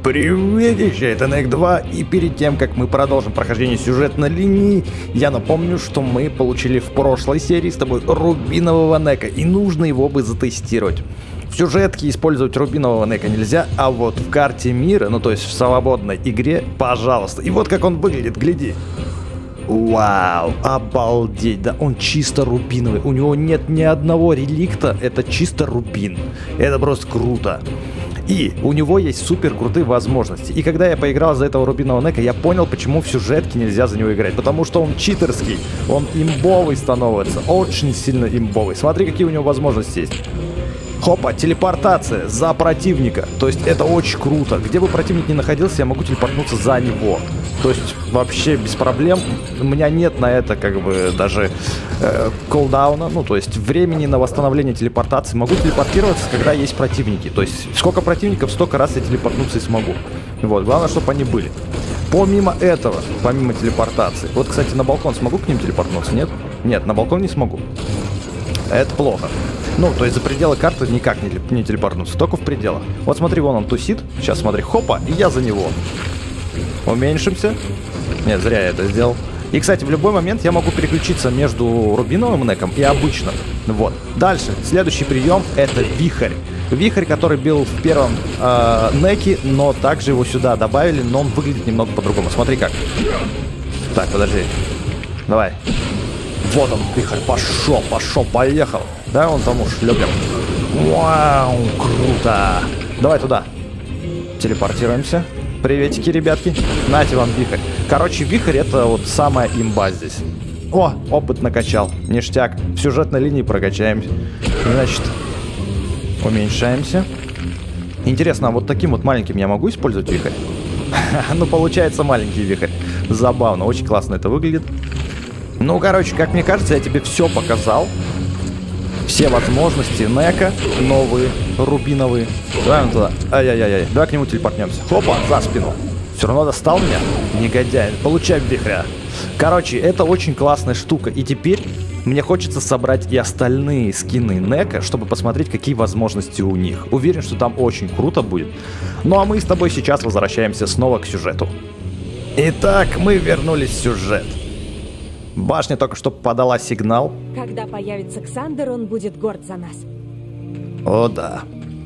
Приветище, это NEC 2, и перед тем, как мы продолжим прохождение сюжетной линии, я напомню, что мы получили в прошлой серии с тобой рубинового NEC, и нужно его бы затестировать. В сюжетке использовать рубинового NEC нельзя, а вот в карте мира, ну то есть в свободной игре, пожалуйста. И вот как он выглядит, гляди. Вау, обалдеть, да он чисто рубиновый, у него нет ни одного реликта, это чисто рубин, это просто круто. И у него есть супер крутые возможности. И когда я поиграл за этого рубинового NEC, я понял, почему в сюжетке нельзя за него играть. Потому что он читерский, он имбовый становится, очень сильно имбовый. Смотри, какие у него возможности есть. Хопа, телепортация за противника. То есть это очень круто. Где бы противник ни находился, я могу телепортнуться за него. То есть вообще без проблем. У меня нет на это как бы даже колдауна. Ну то есть времени на восстановление телепортации. Могу телепортироваться, когда есть противники. То есть сколько противников, столько раз я телепортнуться и смогу. Вот, главное, чтобы они были. Помимо этого, помимо телепортации. Вот, кстати, на балкон смогу к ним телепортнуться, нет? Нет, на балкон не смогу. Это плохо. Ну, то есть за пределы карты никак не телепортнуться, только в пределах. Вот смотри, вон он тусит. Сейчас смотри, хопа, и я за него. Уменьшимся. Нет, зря я это сделал. И, кстати, в любой момент я могу переключиться между рубиновым NEC и обычным. Вот. Дальше, следующий прием — это вихрь. Вихрь, который был в первом NEC, но также его сюда добавили, но он выглядит немного по-другому. Смотри как. Так, подожди. Давай. Вот он, вихрь, пошел, поехал. Да, он там уж любим. Вау, круто. Давай туда. Телепортируемся. Приветики, ребятки. Нате вам вихрь. Короче, вихрь — это вот самая имба здесь. О, опыт накачал. Ништяк. В сюжетной линии прокачаемся. Значит, уменьшаемся. Интересно, а вот таким вот маленьким я могу использовать вихрь? Ну, получается маленький вихрь. Забавно, очень классно это выглядит. Ну, короче, как мне кажется, я тебе все показал. Все возможности NEC новые, рубиновые. Давай он туда. Ай-яй-яй. Давай к нему телепортнемся. Хопа, за спину. Все равно достал меня? Негодяй. Получай вихря. Короче, это очень классная штука. И теперь мне хочется собрать и остальные скины NEC, чтобы посмотреть, какие возможности у них. Уверен, что там очень круто будет. Ну а мы с тобой сейчас возвращаемся снова к сюжету. Итак, мы вернулись в сюжет. Башня только что подала сигнал. Когда появится Ксандер, он будет горд за нас. О, да.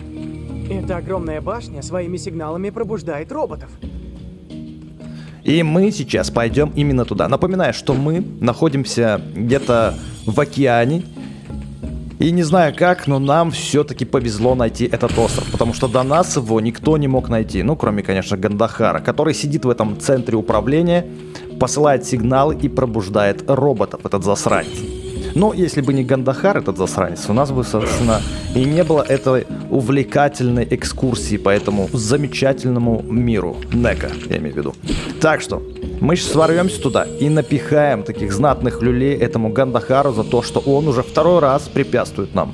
Эта огромная башня своими сигналами пробуждает роботов. И мы сейчас пойдем именно туда. Напоминаю, что мы находимся где-то в океане. И не знаю как, но нам все-таки повезло найти этот остров. Потому что до нас его никто не мог найти. Ну, кроме, конечно, Гандахара, который сидит в этом центре управления, посылает сигналы и пробуждает роботов, этот засранец. Но если бы не Гандахар, этот засранец, у нас бы, собственно, и не было этой увлекательной экскурсии по этому замечательному миру NEC, я имею в виду. Так что мы сейчас сворвемся туда и напихаем таких знатных люлей этому Гандахару за то, что он уже второй раз препятствует нам.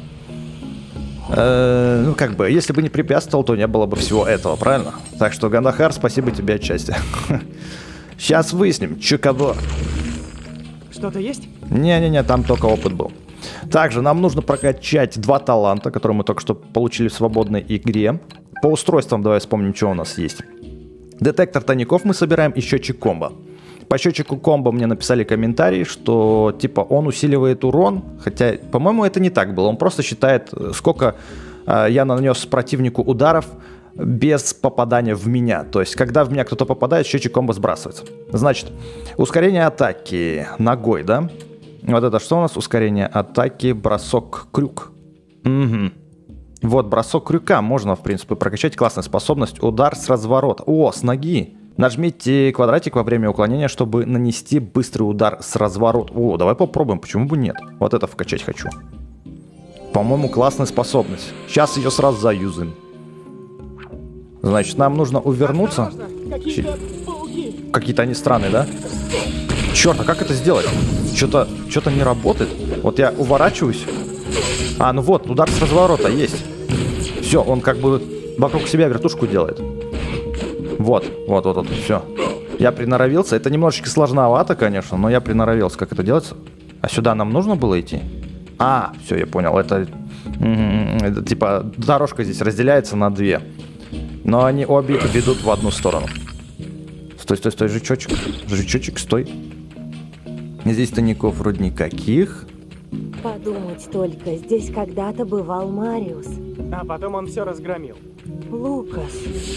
Ну, как бы, если бы не препятствовал, то не было бы всего этого, правильно? Так что, Гандахар, спасибо тебе отчасти. Сейчас выясним, че кого. Что-то есть? Не-не-не, там только опыт был. Также нам нужно прокачать 2 таланта, которые мы только что получили в свободной игре. По устройствам давай вспомним, что у нас есть. Детектор тайников мы собираем и счетчик комбо. По счетчику комбо мне написали комментарий, что типа он усиливает урон. Хотя, по-моему, это не так было. Он просто считает, сколько я нанес противнику ударов без попадания в меня. То есть, когда в меня кто-то попадает, счетчик комбо сбрасывается. Значит, ускорение атаки ногой, да? Вот это что у нас? Ускорение атаки, бросок, крюк. Угу. Вот, бросок крюка можно, в принципе, прокачать. Классная способность. Удар с разворота. О, с ноги. Нажмите квадратик во время уклонения, чтобы нанести быстрый удар с разворота. О, давай попробуем, почему бы нет? Вот это вкачать хочу. По-моему, классная способность. Сейчас ее сразу заюзаем. Значит, нам нужно увернуться. Какие-то они странные, да? Черт, а как это сделать? Что-то не работает. Вот я уворачиваюсь. А, ну вот, удар с разворота есть. Все, он как бы вокруг себя вертушку делает. Вот, все. Я приноровился. Это немножечко сложновато, конечно, но я приноровился. Как это делается? А сюда нам нужно было идти? А, все, я понял. Это типа дорожка здесь разделяется на 2. Но они обе ведут в одну сторону. Стой, стой, стой, жучочек. Жучочек, стой. Здесь тайников вроде никаких. Подумать только, здесь когда-то бывал Мариус. А потом он все разгромил. Лукас.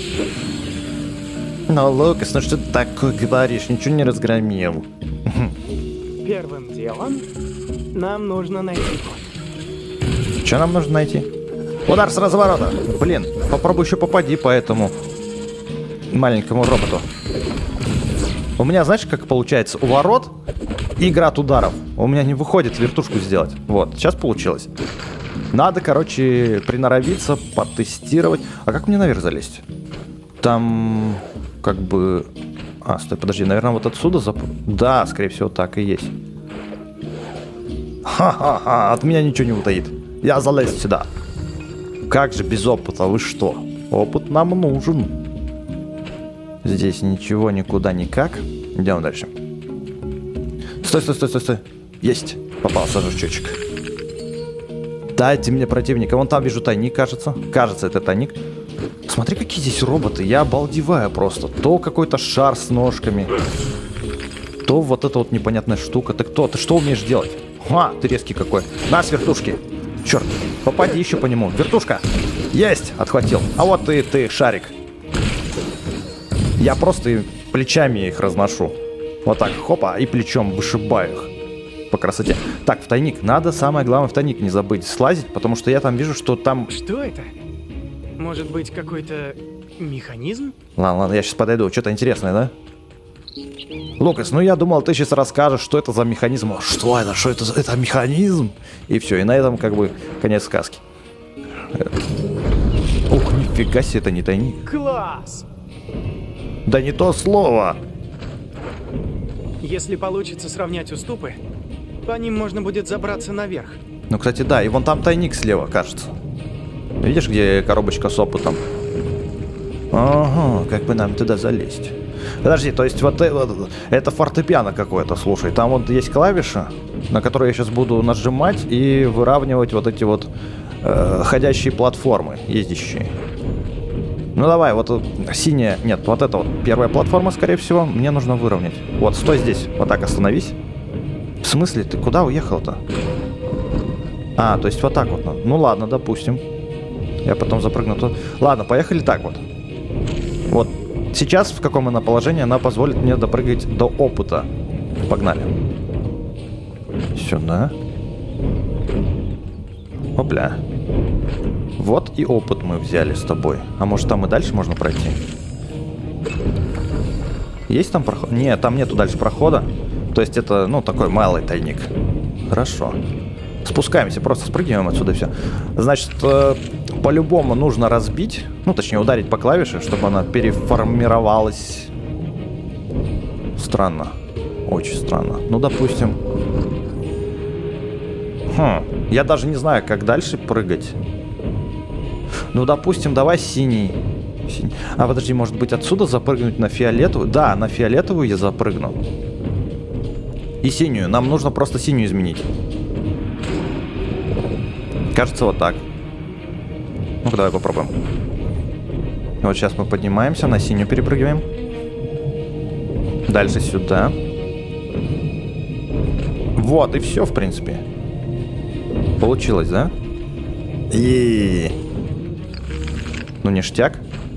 Ну, Лукас, ну что ты такое говоришь? Ничего не разгромил. Первым делом нам нужно найти код. Что нам нужно найти? Удар с разворота. Блин, попробуй еще попади по этому маленькому роботу. У меня, знаешь, как получается? У ворот и град ударов. У меня не выходит вертушку сделать. Вот, сейчас получилось. Надо, короче, приноровиться, потестировать. А как мне наверх залезть? Там, как бы... А, стой, подожди, наверное, вот отсюда Да, скорее всего, так и есть. Ха-ха-ха, от меня ничего не утаит. Я залезу сюда. Как же без опыта, вы что? Опыт нам нужен. Здесь ничего, никуда, никак. Идем дальше. Стой, стой, стой, стой, стой. Есть. Попался жучочек. Дайте мне противника. Вон там вижу тайник, кажется. Кажется, это тайник. Смотри, какие здесь роботы. Я обалдеваю просто. То какой-то шар с ножками. То вот эта вот непонятная штука. Ты кто? Ты что умеешь делать? Ха, ты резкий какой. На, с вертушки. Черт, попади еще по нему. Вертушка. Есть, отхватил. А вот ты, шарик. Я просто плечами их разношу. Вот так, хопа, и плечом вышибаю их. По красоте. Так, в тайник. Надо, самое главное, в тайник не забыть слазить, потому что я там вижу, что там... Что это? Может быть, какой-то механизм? Ладно, ладно, я сейчас подойду. Что-то интересное, да? Лукас, ну я думал, ты сейчас расскажешь, что это за механизм. Что это? Что это? Это механизм? И все, и на этом как бы конец сказки. Ух, нифига себе, это не тайник. Класс! Да не то слово. Если получится сравнять уступы, по ним можно будет забраться наверх. Ну, кстати, да, и вон там тайник слева, кажется. Видишь, где коробочка с опытом? Ага, как бы нам туда залезть? Подожди, то есть вот это фортепиано какое-то, слушай. Там вот есть клавиши, на которые я сейчас буду нажимать и выравнивать вот эти вот ходящие платформы, ездящие. Ну давай, вот синяя, нет, вот это вот первая платформа, скорее всего, мне нужно выровнять. Вот, стой здесь, вот так остановись. В смысле, ты куда уехал-то? А, то есть вот так вот надо. Ну ладно, допустим. Я потом запрыгну тут. Ладно, поехали так вот. Вот. Сейчас в каком она положении, она позволит мне допрыгать до опыта. Погнали. Сюда. Опля. Вот и опыт мы взяли с тобой. А может там и дальше можно пройти? Есть там проход? Нет, там нету дальше прохода. То есть это, ну, такой малый тайник. Хорошо. Спускаемся, просто спрыгиваем отсюда и все. Значит, по-любому нужно разбить, ну, точнее, ударить по клавише, чтобы она переформировалась. Странно. Очень странно. Ну, допустим. Я даже не знаю, как дальше прыгать. Ну, допустим, давай синий. А, подожди, может быть, отсюда запрыгнуть на фиолетовую? Да, на фиолетовую я запрыгну. И синюю. Нам нужно просто синюю изменить. Кажется, вот так. Ну-ка, давай попробуем. Вот сейчас мы поднимаемся, на синюю перепрыгиваем. Дальше сюда. Вот, и все, в принципе. Получилось, да? И ну, ништяк.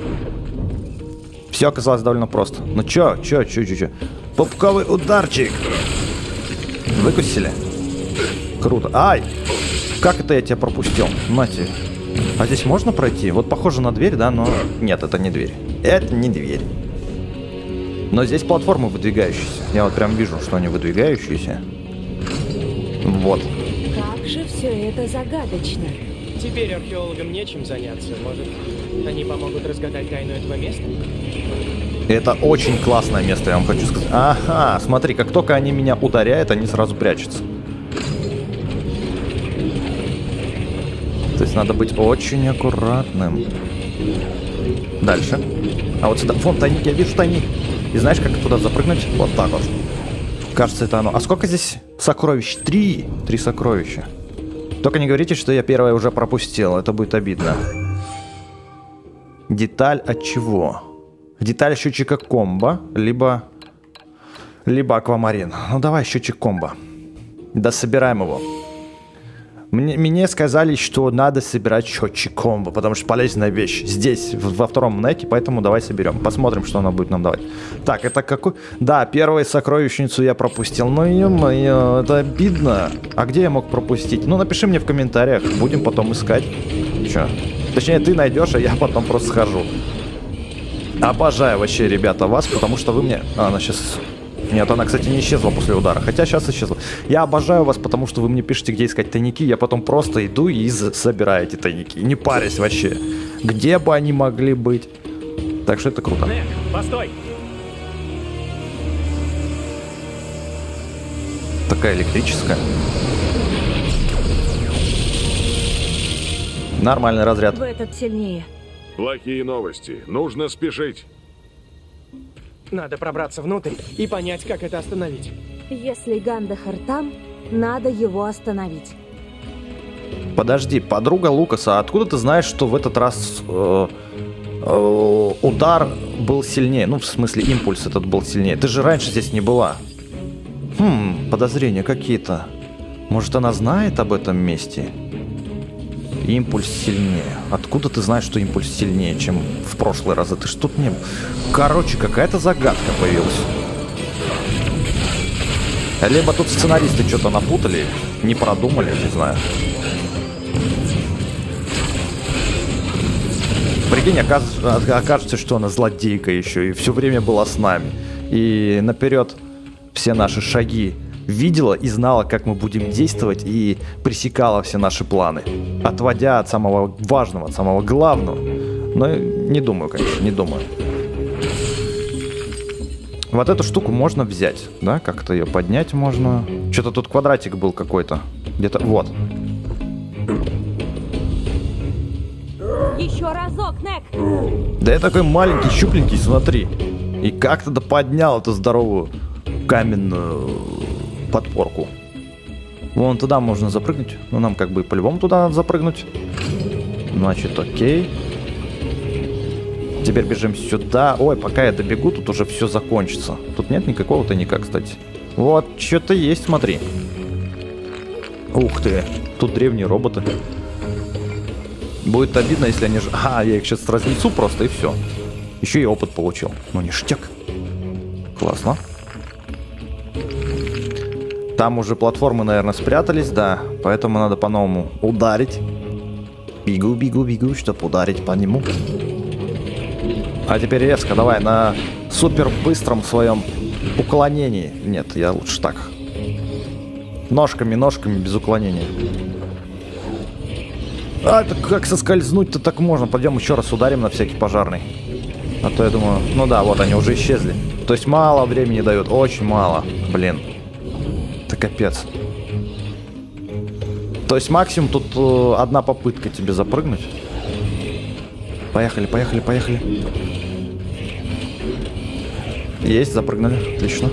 Все оказалось довольно просто. Ну, чё? Пупковый ударчик. Выкусили. Круто. Ай! Как это я тебя пропустил? Мать. А здесь можно пройти? Вот похоже на дверь, да, но... Нет, это не дверь. Это не дверь. Но здесь платформы выдвигающиеся. Я вот прям вижу, что они выдвигающиеся. Вот. Как же все это загадочно. Теперь археологам нечем заняться. Может, они помогут разгадать тайну этого места? Это очень классное место, я вам хочу сказать. Ага, смотри, как только они меня ударяют, они сразу прячутся. То есть надо быть очень аккуратным. Дальше. А вот сюда. Вон тайник, я вижу тайник. И знаешь, как туда запрыгнуть? Вот так вот. Кажется, это оно. А сколько здесь сокровищ? 3 сокровища. Только не говорите, что я первое уже пропустил. Это будет обидно. Деталь от чего? Деталь счетчика комбо, либо аквамарин. Ну давай счетчик комбо. Да собираем его. Мне сказали, что надо собирать счетчик комбо, потому что полезная вещь. Здесь, во втором неке, поэтому давай соберем. Посмотрим, что она будет нам давать. Так, это какой... Да, первую сокровищницу я пропустил. Ну, ё-моё, это обидно. А где я мог пропустить? Ну, напиши мне в комментариях. Будем потом искать. Чё? Точнее, ты найдешь, а я потом просто схожу. Обожаю вообще, ребята, вас, потому что вы мне... она сейчас... Нет, она, кстати, не исчезла после удара. Хотя сейчас исчезла. Я обожаю вас, потому что вы мне пишете, где искать тайники. Я потом просто иду и собираю эти тайники. Не парюсь вообще. Где бы они могли быть. Так что это круто. Нек, постой! Такая электрическая. Нормальный разряд. В этот сильнее. Плохие новости. Нужно спешить. Надо пробраться внутрь и понять, как это остановить. Если Гандахар там, надо его остановить. Подожди, подруга Лукаса, откуда ты знаешь, что в этот раз удар был сильнее? Ну, в смысле, импульс этот был сильнее. Ты же раньше здесь не была. Подозрения какие-то. Может, она знает об этом месте? Импульс сильнее. Откуда ты знаешь, что импульс сильнее, чем в прошлый раз? Ты ж тут не... Короче, какая-то загадка появилась. Либо тут сценаристы что-то напутали, не продумали, не знаю. Прикинь, окажется, что она злодейка еще, и все время была с нами. И наперед все наши шаги видела и знала, как мы будем действовать, и пресекала все наши планы, отводя от самого важного, от самого главного. Но не думаю, конечно, не думаю. Вот эту штуку можно взять, да? Как-то ее поднять можно. Что-то тут квадратик был какой-то. Где-то, вот. Еще разок, Нек! Да я такой маленький, щупленький, смотри. И как-то да поднял эту здоровую каменную подпорку. Вон туда можно запрыгнуть. Ну, нам как бы по-любому туда надо запрыгнуть. Значит, окей. Теперь бежим сюда. Ой, пока я добегу, тут уже все закончится. Тут нет никакого тайника, кстати. Вот, что-то есть, смотри. Ух ты. Тут древние роботы. Будет обидно, если они... я их сейчас разнесу просто, и все. Еще и опыт получил. Ну, ништяк. Классно. Там уже платформы, наверное, спрятались, да. Поэтому надо по-новому ударить. Бегу, бегу, бегу, чтобы ударить по нему. А теперь резко, давай, на супер быстром своем уклонении. Нет, я лучше так. Ножками, ножками, без уклонения. Это как соскользнуть-то так можно. Пойдем еще раз ударим на всякий пожарный. А то я думаю, ну да, вот они уже исчезли. То есть мало времени дают, очень мало. Блин. Это капец. То есть максимум тут одна попытка тебе запрыгнуть. Поехали, поехали, поехали. Есть, запрыгнули. Отлично.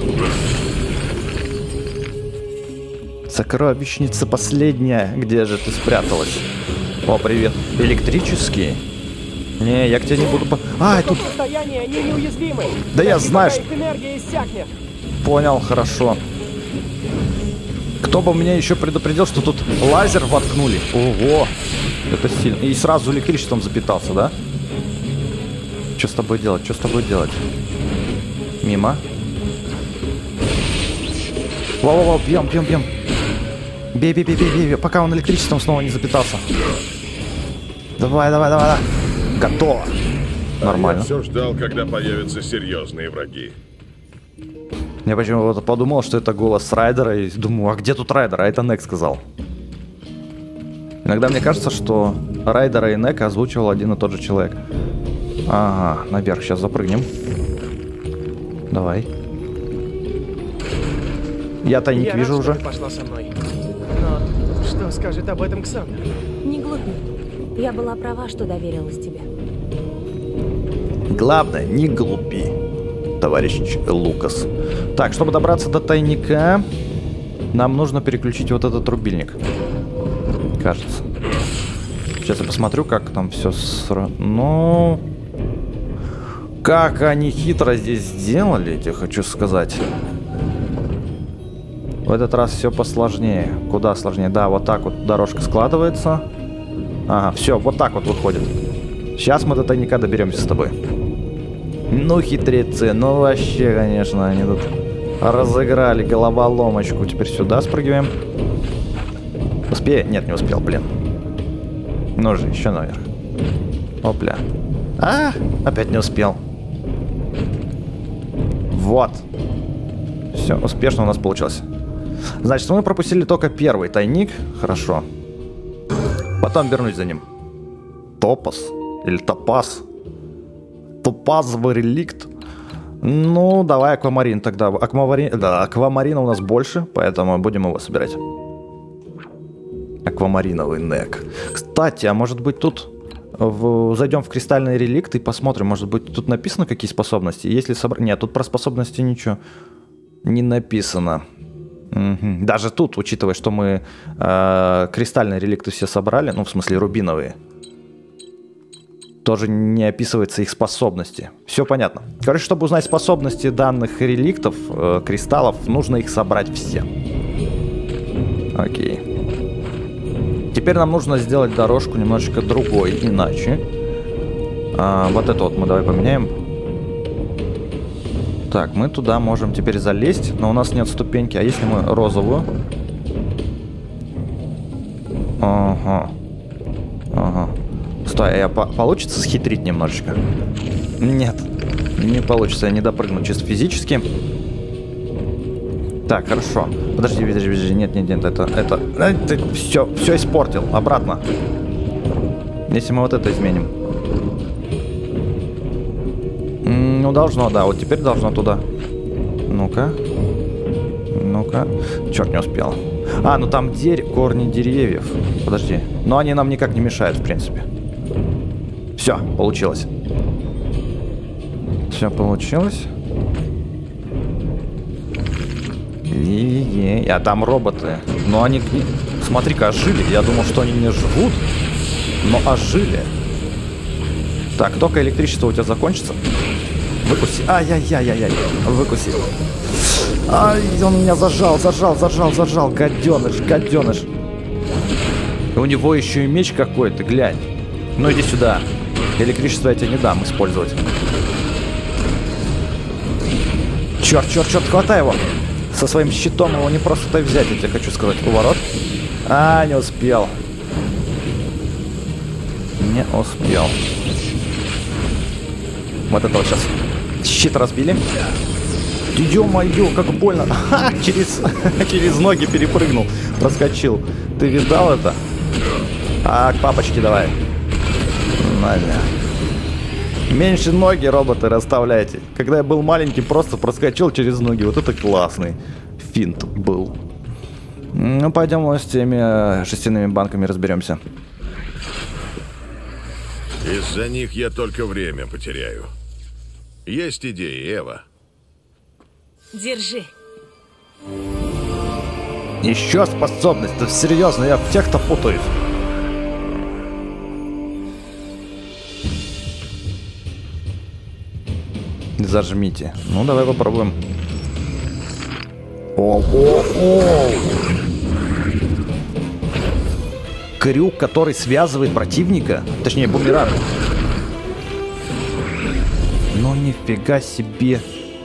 Сокровищница последняя. Где же ты спряталась? О, привет. Электрические? Не, я к тебе не буду... В тут... состоянии они неуязвимы. Да я знаю, что... их энергия иссякнет. Понял, хорошо. Кто бы меня еще предупредил, что тут лазер воткнули. Ого. Это сильно. И сразу электричеством запитался, да? Что с тобой делать? Что с тобой делать? Мимо. Во-во-во, бьем, бьем, бьем. Бей, бей, бей, бей, бей, пока он электричеством снова не запитался. Давай, давай, давай, давай. Готово. Нормально. Я все ждал, когда появятся серьезные враги. Я почему-то подумал, что это голос Райдера, и думаю, а где тут Райдер? А это Нек сказал. Иногда мне кажется, что Райдера и Нека озвучивал один и тот же человек. Ага, наверх, сейчас запрыгнем. Давай. Я тайник вижу рад, уже. Что ты пошла со мной. Но что скажет об этом Ксандр? Не глупи. Я была права, что доверилась тебе. Главное, не глупи, товарищ Лукас. Так, чтобы добраться до тайника, нам нужно переключить вот этот рубильник. Кажется. Сейчас я посмотрю, как там все Ну, Как они хитро здесь сделали, я тебе хочу сказать. В этот раз все посложнее. Куда сложнее? Да, вот так вот дорожка складывается. Ага, все, вот так вот выходит. Сейчас мы до тайника доберемся с тобой. Ну, хитрецы, ну вообще, конечно, они тут разыграли головоломочку. Теперь сюда спрыгиваем. Успею? Нет, не успел, блин. Ну же, еще наверх. Опля. А, опять не успел. Вот. Все, успешно у нас получилось. Значит, мы пропустили только первый тайник. Хорошо. Потом вернусь за ним. Топаз. Или топаз. Топазовый реликт. Ну, давай аквамарин тогда. Аквамарина у нас больше, поэтому будем его собирать. Аквамариновый нек. Кстати, а может быть тут... Зайдем в кристальный реликт и посмотрим. Может быть тут написано, какие способности. Если собрать... Нет, тут про способности ничего не написано. Угу. Даже тут, учитывая, что мы кристальные реликты все собрали, ну, в смысле, рубиновые, тоже не описывается их способности. Все понятно. Короче, чтобы узнать способности данных реликтов, кристаллов, нужно их собрать все. Окей. Теперь нам нужно сделать дорожку немножечко другой, иначе. Вот это вот мы давай поменяем. Так, мы туда можем теперь залезть, но у нас нет ступеньки. А если мы розовую? Ага. Ага. Стой, а получится схитрить немножечко? Нет, не получится, я не допрыгну чисто физически. Так, хорошо. Подожди, нет, это все испортил. Обратно. Если мы вот это изменим. Ну, должно, да, вот теперь должно туда. Ну-ка. Ну-ка. Черт, не успел. А, ну там корни деревьев. Подожди. Но они нам никак не мешают, в принципе. Все, получилось. Все получилось. А там роботы. Но они, смотри-ка, ожили. Я думал, что они не живут, но ожили. Так, только электричество у тебя закончится. Выкуси. Ай-яй-яй-яй-яй. Выкуси. Ай, он меня зажал. Гаденыш. У него еще и меч какой-то, глянь. Ну иди сюда. Электричество я тебе не дам использовать. Черт, хватай его. Со своим щитом его не просто так взять, я тебе хочу сказать. Поворот. А, не успел. Не успел. Вот это вот сейчас. Щит разбили. Ё-моё, как больно. Ха, через ноги перепрыгнул. Проскочил. Ты видал это? А, к папочке давай. Надя. Меньше ноги, роботы, расставляйте. Когда я был маленький, просто проскочил через ноги. Вот это классный финт был. Ну, пойдем с теми шестяными банками разберемся. Из-за них я только время потеряю. Есть идеи, Эва? Держи. Еще способность. Да серьезно, я в тех-то путаюсь. Зажмите. Ну, давай попробуем. О-о-о! Крюк, который связывает противника. Точнее, бумеранг. Ну, нифига себе.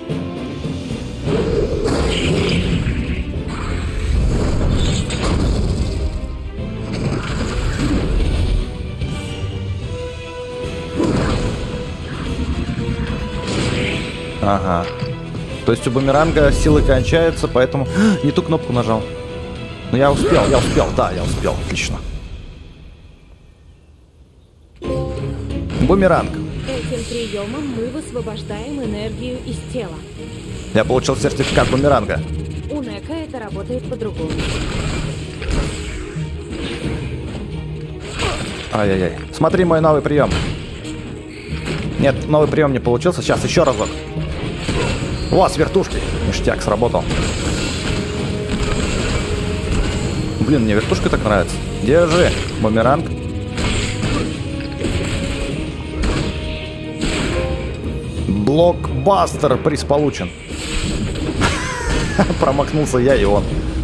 Ага. То есть у бумеранга силы кончаются, поэтому... Не ту кнопку нажал. Но я успел. Да, я успел. Отлично. Бумеранг. Этим приемом мы высвобождаем энергию из тела. Я получил сертификат бумеранга. У Нека это работает по-другому. Ай-яй-яй. Смотри мой новый прием. Нет, новый прием не получился. Сейчас еще разок. О, с вертушки. Ништяк, сработал. Блин, мне вертушка так нравится. Держи, бумеранг. Блокбастер, приз получен. Промахнулся я и он.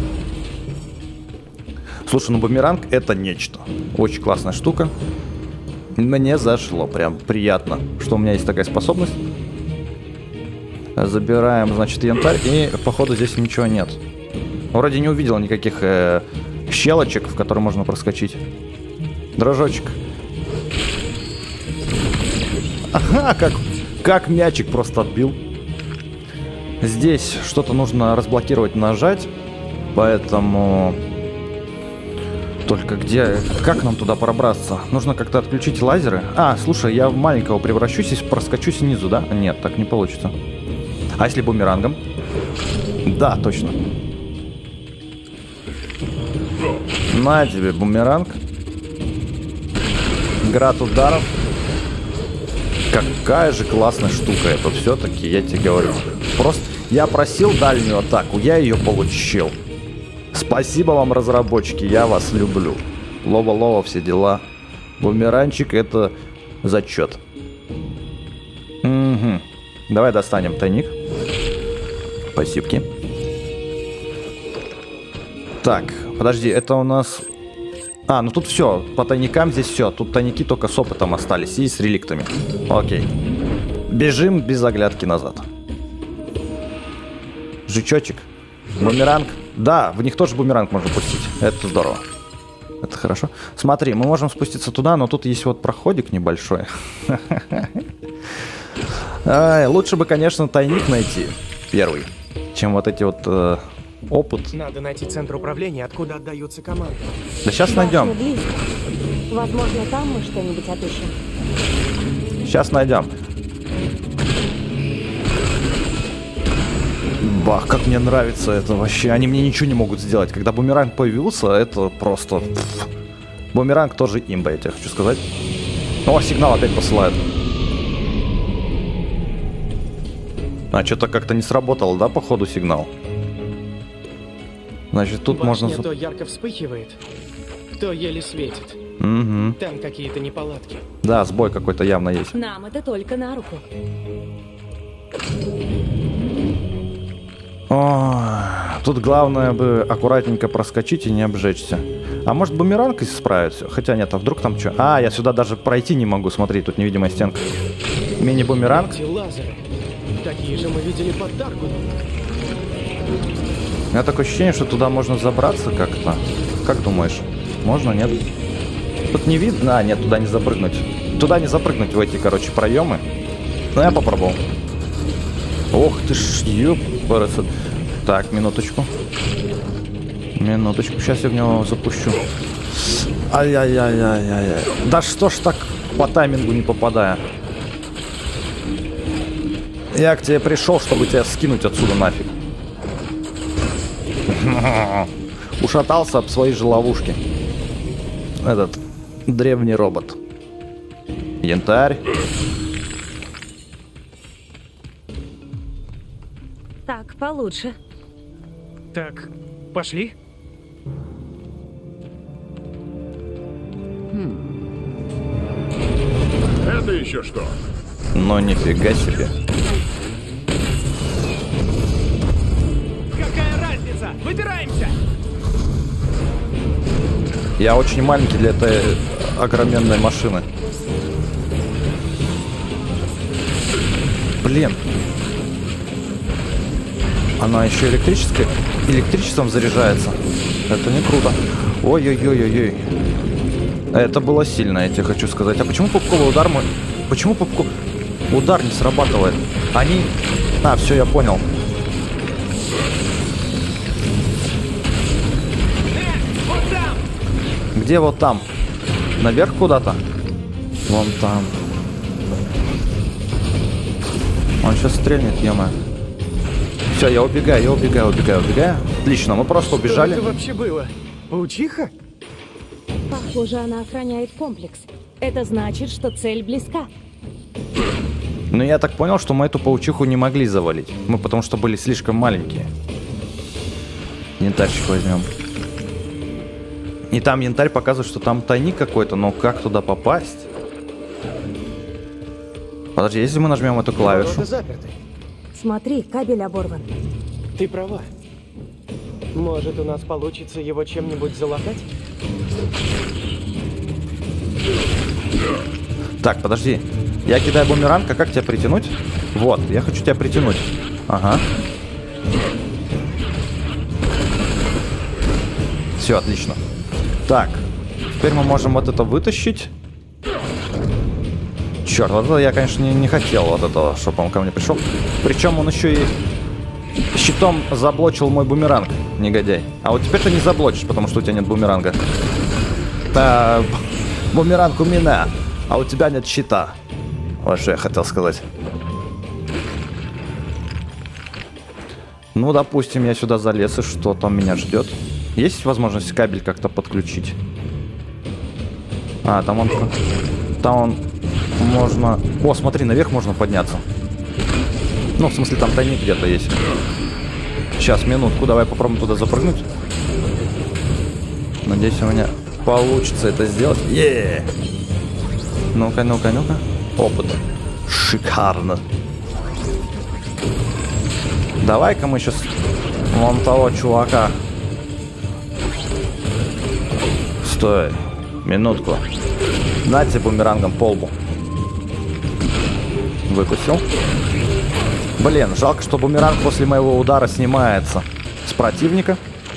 Слушай, ну бумеранг это нечто. Очень классная штука. Мне зашло, прям приятно, что у меня есть такая способность. Забираем, значит, янтарь, и походу здесь ничего нет. Вроде не увидел никаких щелочек, в которые можно проскочить. Дрожочек. Ага, как мячик просто отбил. Здесь что-то нужно разблокировать, нажать. Поэтому... Только где... Как нам туда пробраться? Нужно как-то отключить лазеры. А, слушай, я в маленького превращусь и проскочу снизу, да? Нет, так не получится. А если бумерангом? Да, точно. На тебе бумеранг. Град ударов. Какая же классная штука это все-таки, я тебе говорю. Просто я просил дальнюю атаку, я ее получил. Спасибо вам, разработчики, я вас люблю. Лова-лова, все дела. Бумеранчик это зачет. Угу. Давай достанем тайник. Спасибо. Так, подожди, это у нас... А, ну тут все, по тайникам здесь все. Тут тайники только с опытом остались и с реликтами. Окей. Бежим без оглядки назад. Жучочек. Бумеранг. Да, в них тоже бумеранг можно пустить. Это здорово. Это хорошо. Смотри, мы можем спуститься туда, но тут есть вот проходик небольшой. Лучше бы, конечно, тайник найти первый, чем вот эти вот опыт. Надо найти центр управления, откуда отдаются команды. Да сейчас найдем. Близко. Возможно, там мы что-нибудь отыщем. Сейчас найдем. Бах, как мне нравится это вообще. Они мне ничего не могут сделать. Когда бумеранг появился, это просто... Бумеранг тоже имба, я тебе хочу сказать. О, сигнал опять посылают. А что-то как-то не сработало, да, походу, сигнал? Значит, тут Башня можно... то ярко вспыхивает, то еле светит. Угу. Там какие-то неполадки. Да, сбой какой-то явно есть. Нам это только на руку. О, тут главное бы аккуратненько проскочить и не обжечься. А может бумеранг справится? Хотя нет, а вдруг там что? А, я сюда даже пройти не могу, смотри, тут невидимая стенка. Мини-бумеранг. Эти лазеры. Такие же мы видели под Даргуном. У меня такое ощущение, что туда можно забраться как-то. Как думаешь? Можно, нет? Тут не видно. А, нет, туда не запрыгнуть. Туда не запрыгнуть в эти, короче, проемы. Ну, я попробовал. Ох ты ж, ёпарасы. Так, минуточку. Минуточку, сейчас я в него запущу. Ай-яй-яй-яй-яй. Да что ж так по таймингу не попадая? Я к тебе пришел, чтобы тебя скинуть отсюда нафиг. Ушатался об свои же ловушки. Этот древний робот. Янтарь. Так, получше. Так, пошли. Это еще что? Но нифига себе. Какая разница? Выбираемся! Я очень маленький для этой огроменной машины. Блин. Она еще электрическая. Электричеством заряжается. Это не круто. Ой-ой-ой-ой-ой. Это было сильно, я тебе хочу сказать. А почему пупковый удар мой... Почему удар не срабатывает? Они... А, все, я понял. Вот там! Где вот там? Наверх куда-то? Вон там. Он сейчас стрельнет, ё-моё. Все, я убегаю. Отлично, мы просто убежали. Что это вообще было? Паучиха? Похоже, она охраняет комплекс. Это значит, что цель близка. Но я так понял, что мы эту паучиху не могли завалить. Мы потому что были слишком маленькие. Янтарчик возьмем. И там янтарь показывает, что там тайник какой-то, но как туда попасть? Подожди, если мы нажмем эту клавишу... Ворота заперты. Смотри, кабель оборван. Ты права. Может, у нас получится его чем-нибудь залатать? Так, подожди. Я кидаю бумеранг, а как тебя притянуть? Вот, я хочу тебя притянуть. Ага. Все, отлично. Так, теперь мы можем вот это вытащить. Черт, вот это я, конечно, не хотел вот этого, чтобы он ко мне пришел. Причем он еще и щитом заблочил мой бумеранг, негодяй. А вот теперь ты не заблочишь, потому что у тебя нет бумеранга. Бумеранг у меня, а у тебя нет щита. Вот что я хотел сказать. Ну, допустим, я сюда залез, и что там меня ждет? Есть возможность кабель как-то подключить? А, там он можно... О, смотри, наверх можно подняться. Ну, в смысле, там тайник где-то есть. Сейчас, минутку, давай попробуем туда запрыгнуть. Надеюсь, у меня получится это сделать. Еее! Ну-ка, ну-ка, ну-ка. Опыт. Шикарно. Давай-ка мы сейчас вон того чувака. Стой. Минутку. На тебе бумерангом по лбу. Выкусил. Блин, жалко, что бумеранг после моего удара снимается с противника.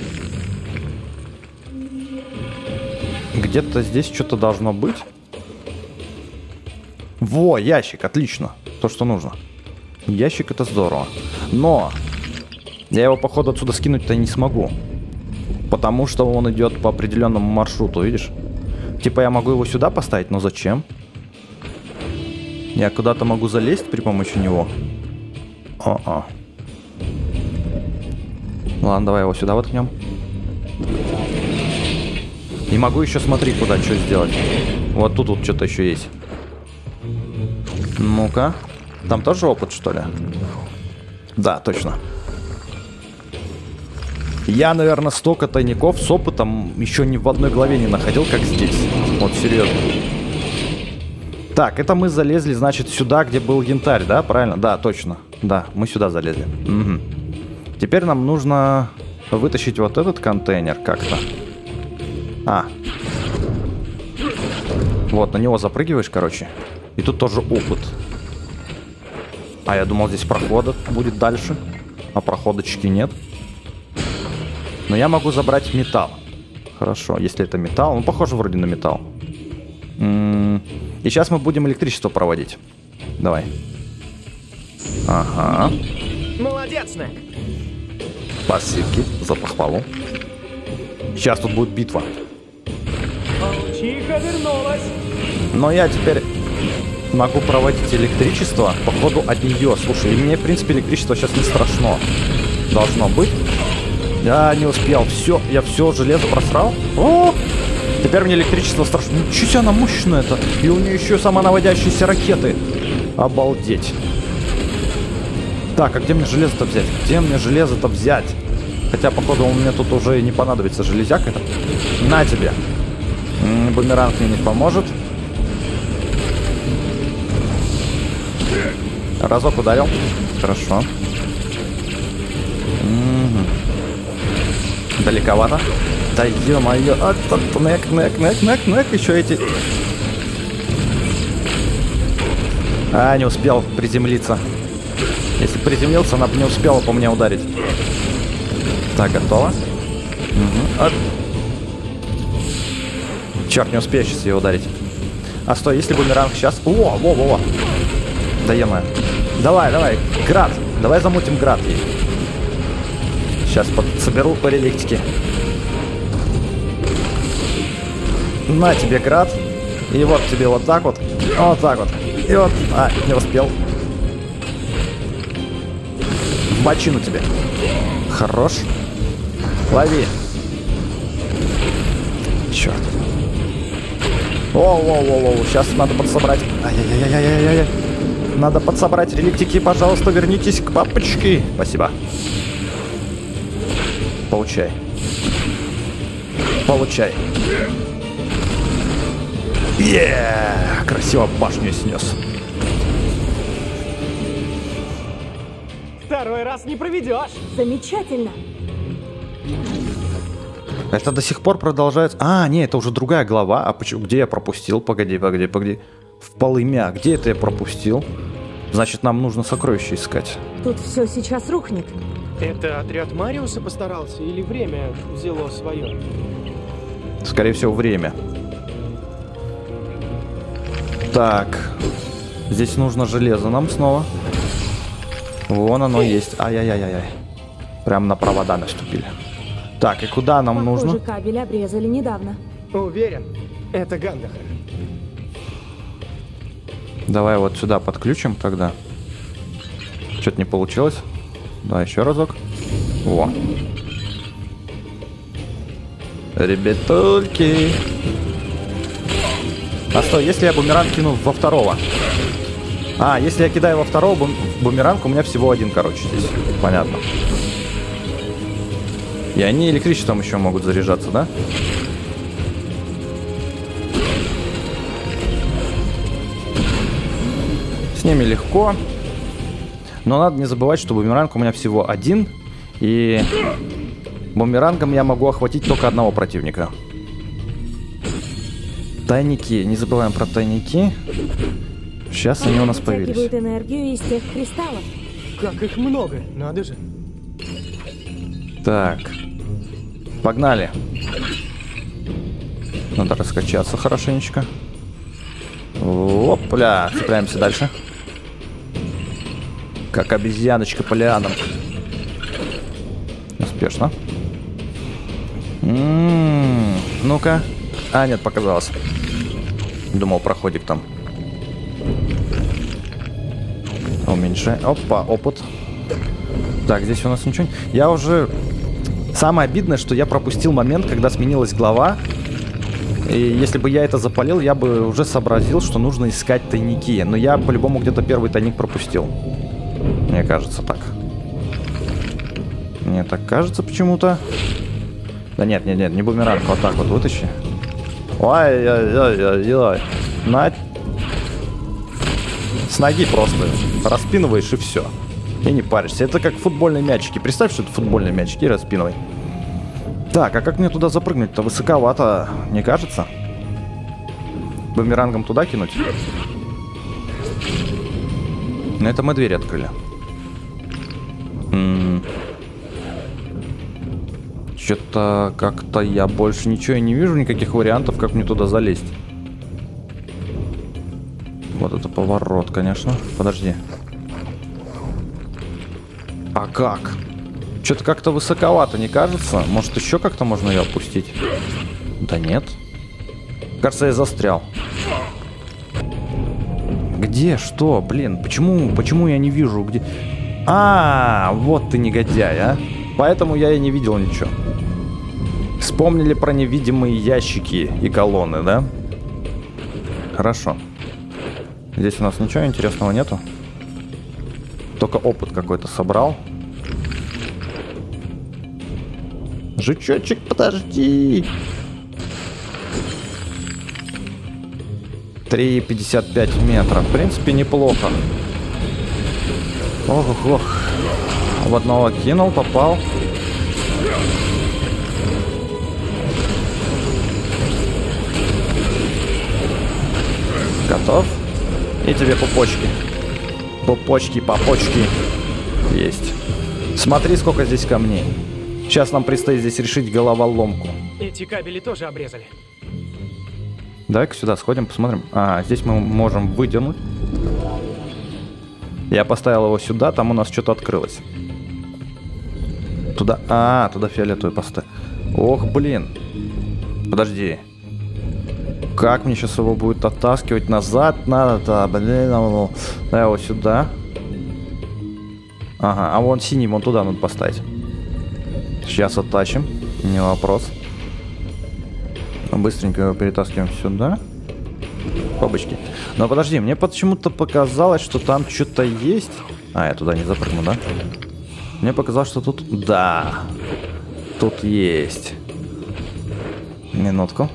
Где-то здесь что-то должно быть. Во, ящик, отлично. То, что нужно. Ящик, это здорово. Но я его, походу, отсюда скинуть-то не смогу. Потому что он идет по определенному маршруту, видишь? Типа я могу его сюда поставить, но зачем? Я куда-то могу залезть при помощи него. О-о. Ладно, давай его сюда воткнем. И могу еще, смотри, куда что сделать. Вот тут вот что-то еще есть. Ну-ка. Там тоже опыт, что ли? Да, точно. Я, наверное, столько тайников с опытом еще ни в одной главе не находил, как здесь. Вот, серьезно. Так, это мы залезли, значит, сюда, где был янтарь, да? Правильно? Да, точно. Да, мы сюда залезли. Угу. Теперь нам нужно вытащить вот этот контейнер как-то. А. Вот, на него запрыгиваешь, короче. И тут тоже опыт. А я думал, здесь прохода будет дальше. А проходочки нет. Но я могу забрать металл. Хорошо, если это металл. Ну, похоже вроде на металл. И сейчас мы будем электричество проводить. Давай. Ага. Молодец, Нек. Спасибо за похвалу. Сейчас тут будет битва. Волчиха вернулась. Но я теперь могу проводить электричество, походу, от нее. Слушай, и мне, в принципе, электричество сейчас не страшно. Должно быть. Я не успел. Все, я все железо просрал. О! Теперь мне электричество страшно. Ничего себе, она мощная-то. И у нее еще самонаводящиеся ракеты. Обалдеть. Так, а где мне железо-то взять? Где мне железо-то взять? Хотя, походу, у меня тут уже не понадобится железяк. Это. На тебе. Бумеранг мне не поможет. Разок ударил. Хорошо. Далековато. Да ё-моё. Нек. Еще эти. А, не успел приземлиться. Если приземлился, она бы не успела по мне ударить. Так, готово. Угу. Черт, не успею сейчас ее ударить. А стой, если бумеранг сейчас... Во. Да ё-моё. Давай, град. Давай замутим град ей. Сейчас соберу по реликтике. На тебе град. И вот тебе вот так вот. Вот так вот. И вот. А, не успел. В бочину тебе. Хорош. Лови. Черт. Воу. Сейчас надо подсобрать. Ай-яй-яй-яй-яй-яй. Надо подсобрать реликтики. Пожалуйста, вернитесь к папочке. Спасибо. Получай. Красиво башню снес. Второй раз не проведешь. Замечательно. Это до сих пор продолжается. А, не, это уже другая глава. А почему? Где я пропустил? Погоди. В полымя. Где это я пропустил? Значит, нам нужно сокровища искать. Тут все сейчас рухнет. Это отряд Мариуса постарался или время взяло свое? Скорее всего, время. Так. Здесь нужно железо нам снова. Вон оно есть. Ай-яй-яй-яй. Прям на провода наступили. Так, и куда нам Похоже, нужно? кабель обрезали недавно. Уверен, это Гандахар. Давай вот сюда подключим тогда. Что-то не получилось. Да, еще разок. Во. Ребятульки. А что, если я бумеранг кину во второго? А, если я кидаю во второго бумеранг, у меня всего один, короче, здесь. Понятно. И они электричеством еще могут заряжаться, да? С ними легко. Но надо не забывать, что бумеранг у меня всего один. И бумерангом я могу охватить только одного противника. Тайники. Не забываем про тайники. Сейчас они у нас появились. Вытягивают энергию из тех кристаллов. Как их много, надо же. Так. Погнали. Надо раскачаться хорошенечко. Опля. Цепляемся дальше. Как обезьяночка по лианам. Успешно. Ну-ка. А, нет, показалось. Думал, проходик там. Уменьшай. Опа, опыт. Так, здесь у нас ничего. Я уже... Самое обидное, что я пропустил момент, когда сменилась глава. И если бы я это запалил, я бы уже сообразил, что нужно искать тайники. Но я по-любому где-то первый тайник пропустил. Мне кажется так. Мне так кажется почему-то. Да нет, не бумеранг. Вот так вот вытащи. Ой-ой-ой-ой-ой. На... С ноги просто распинываешь и все. И не паришься. Это как футбольные мячики. Представь, что это футбольные мячики, распинывай. Так, а как мне туда запрыгнуть-то? Высоковато, не кажется? Бумерангом туда кинуть? Ну, это мы дверь открыли. Что-то как-то я больше ничего и не вижу, никаких вариантов, как мне туда залезть. Вот это поворот, конечно. Подожди. А как? Что-то как-то высоковато, не кажется? Может, еще как-то можно ее опустить? Да нет. Кажется, я застрял. Где? Что? Блин, почему я не вижу? Где? А, вот ты негодяй, а. Поэтому я и не видел ничего. Вспомнили про невидимые ящики и колонны, да? Хорошо. Здесь у нас ничего интересного нету. Только опыт какой-то собрал. Жучочек, подожди. 3,55 метра. В принципе, неплохо. Ох. В одного кинул, попал. Готов. И тебе пупочки. Пупочки, попочки. Есть. Смотри, сколько здесь камней. Сейчас нам предстоит здесь решить головоломку. Эти кабели тоже обрезали. Давай-ка сюда сходим, посмотрим. А, здесь мы можем выдернуть. Я поставил его сюда, там у нас что-то открылось. Туда... А, туда фиолетовый поставил. Ох, блин. Подожди. Как мне сейчас его будет оттаскивать назад? Надо-то, блин. Давай его сюда. Ага, а вон синий, вон туда надо поставить. Сейчас оттащим. Не вопрос. Быстренько его перетаскиваем сюда. Бабочки. Но подожди, мне почему-то показалось, что там что-то есть. А, я туда не запрыгну, да? Мне показалось, что тут... Да. Тут есть. Минутку.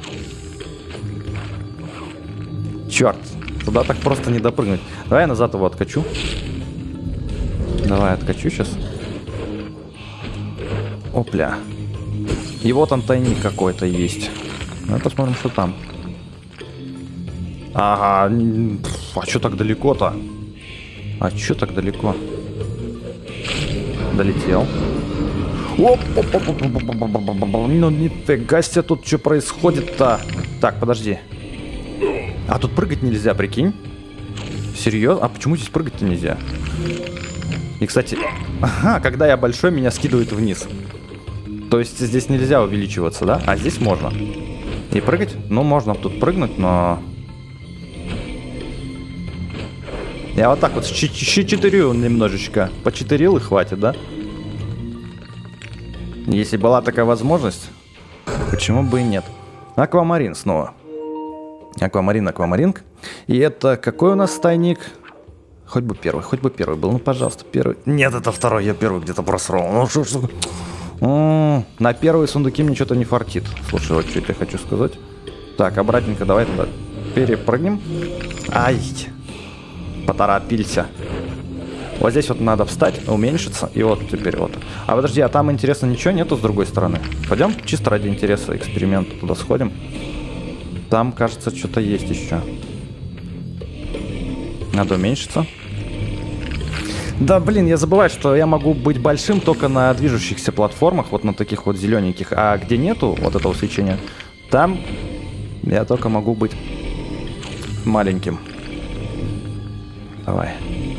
Черт. Туда так просто не допрыгнуть. Давай я назад его откачу. Давай откачу сейчас. Опля. И вот там тайник какой-то есть. Давай посмотрим, что там. Ага. А что так далеко-то? А что так далеко? Долетел. Ну нифига себе, тут что происходит-то? Так, подожди. А тут прыгать нельзя, прикинь? Серьезно? А почему здесь прыгать-то нельзя? И, кстати... Ага, когда я большой, меня скидывает вниз. То есть здесь нельзя увеличиваться, да? А здесь можно. И прыгать? Ну, можно тут прыгнуть, но... Я вот так вот читерю немножечко. Почитерил и хватит, да? Если была такая возможность, почему бы и нет? Аквамарин снова. Аквамарин. И это какой у нас тайник? Хоть бы первый был. Ну, пожалуйста, первый. Нет, это второй, я первый где-то просрал. Ну, что? На первые сундуки мне что-то не фартит. Слушай, вот что я хочу сказать. Так, обратненько давай туда перепрыгнем. Ай, поторопился. Вот здесь вот надо встать, уменьшиться, и вот теперь вот. А подожди, а там, интересно, ничего нету с другой стороны? Пойдем чисто ради интереса эксперимента туда сходим. Там, кажется, что-то есть еще. Надо уменьшиться. Да, блин, я забываю, что я могу быть большим только на движущихся платформах, вот на таких вот зелененьких. А где нету вот этого свечения, там я только могу быть маленьким. Давай.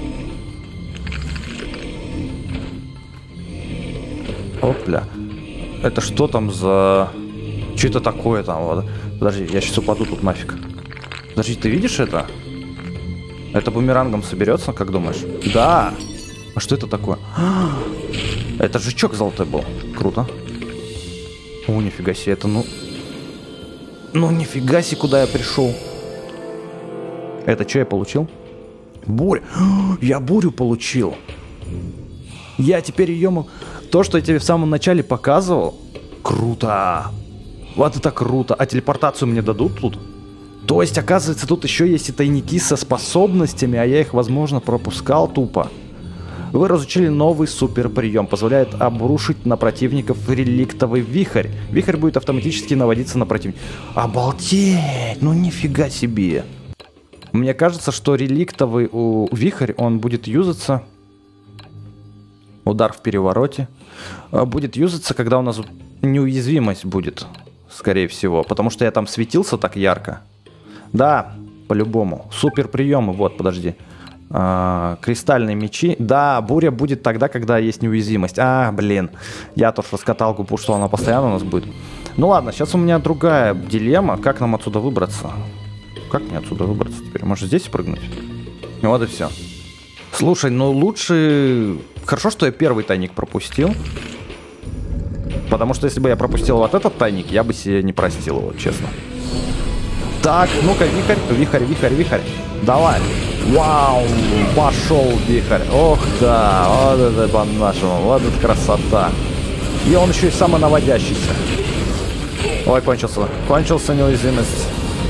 Опля. Это что там за... Что это такое там? Вот? Подожди, я сейчас упаду тут нафиг. Подожди, ты видишь это? Это бумерангом соберется, как думаешь? Да! А что это такое? Это жучок золотой был. Круто. О, нифига себе, это ну... Ну, нифига себе, куда я пришел. Это что я получил? Буря. Я бурю получил. Я теперь ее... То, что я тебе в самом начале показывал. Круто. Вот это круто. А телепортацию мне дадут тут? То есть, оказывается, тут еще есть и тайники со способностями, а я их, возможно, пропускал тупо. Вы разучили новый суперприем. Позволяет обрушить на противников реликтовый вихрь. Вихрь будет автоматически наводиться на противника. Обалдеть! Ну нифига себе. Мне кажется, что реликтовый вихрь, он будет юзаться... Удар в перевороте. Будет юзаться, когда у нас неуязвимость будет, скорее всего. Потому что я там светился так ярко. Да, по-любому. Супер приемы, вот, подожди. Кристальные мечи. Да, буря будет тогда, когда есть неуязвимость. Блин. Я тоже раскатал губу, что она постоянно у нас будет. Ну ладно, сейчас у меня другая дилемма. Как нам отсюда выбраться? Как мне отсюда выбраться теперь? Может, здесь прыгнуть? Вот и все. Слушай, ну лучше... Хорошо, что я первый тайник пропустил. Потому что если бы я пропустил вот этот тайник, я бы себе не простил его, честно. Так, ну-ка, вихрь. Давай. Вау, пошел вихрь. Ох да, вот это по-нашему, вот это красота. И он еще и самонаводящийся. Ой, кончился неуязвимость.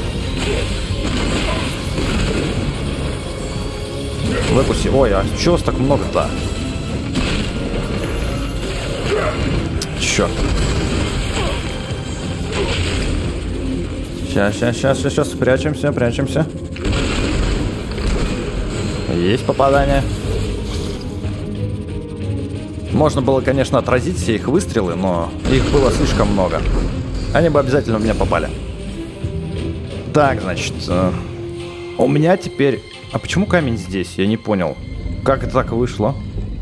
Выпусти. Ой, а чего вас так много-то? Черт. Сейчас. Прячемся. Есть попадание. Можно было, конечно, отразить все их выстрелы, но их было слишком много. Они бы обязательно в меня попали. Так, значит, у меня теперь... А почему камень здесь? Я не понял. Как это так вышло?